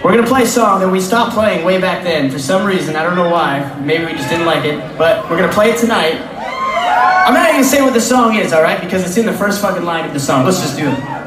We're gonna play a song that we stopped playing way back then for some reason. I don't know why. Maybe we just didn't like it. But we're gonna play it tonight. I'm not even gonna say what the song is, alright? Because it's in the first fucking line of the song. Let's just do it.